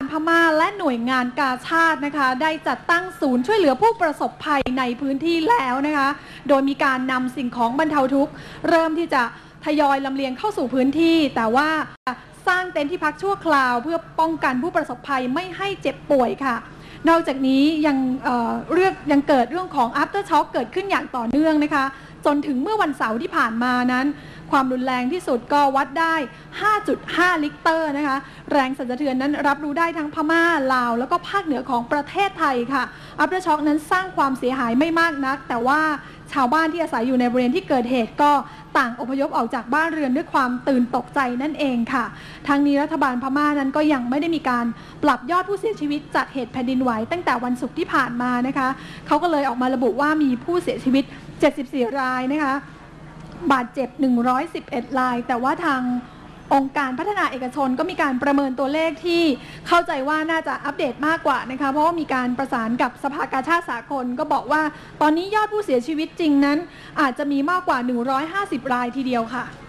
พม่าและหน่วยงานกาชาดนะคะได้จัดตั้งศูนย์ช่วยเหลือผู้ประสบภัยในพื้นที่แล้วนะคะโดยมีการนำสิ่งของบรรเทาทุกข์เริ่มที่จะทยอยลำเลียงเข้าสู่พื้นที่แต่ว่าสร้างเต็นท์ที่พักชั่วคราวเพื่อป้องกันผู้ประสบภัยไม่ให้เจ็บป่วยค่ะนอกจากนี้ยังเกิดเรื่องของ after shock เกิดขึ้นอย่างต่อเนื่องนะคะจนถึงเมื่อวันเสาร์ที่ผ่านมานั้นความรุนแรงที่สุดก็วัดได้ 5.5 ลิกเตอร์นะคะแรงสั่นสะเทือนนั้นรับรู้ได้ทั้งพม่าลาวแล้วก็ภาคเหนือของประเทศไทยค่ะ after shock นั้นสร้างความเสียหายไม่มากนักแต่ว่าชาวบ้านที่อาศัยอยู่ในบริเวณที่เกิดเหตุก็ต่างอพยพออกจากบ้านเรือนด้วยความตื่นตกใจนั่นเองค่ะทางนี้รัฐบาลพม่านั้นก็ยังไม่ได้มีการปรับยอดผู้เสียชีวิตจากเหตุแผ่นดินไหวตั้งแต่วันศุกร์ที่ผ่านมานะคะเขาก็เลยออกมาระบุว่ามีผู้เสียชีวิต74 รายนะคะบาดเจ็บ111 รายแต่ว่าทางองค์การพัฒนาเอกชนก็มีการประเมินตัวเลขที่เข้าใจว่าน่าจะอัปเดตมากกว่านะคะเพราะว่ามีการประสานกับสภากาชาดสากลก็บอกว่าตอนนี้ยอดผู้เสียชีวิตจริงนั้นอาจจะมีมากกว่า150 รายทีเดียวค่ะ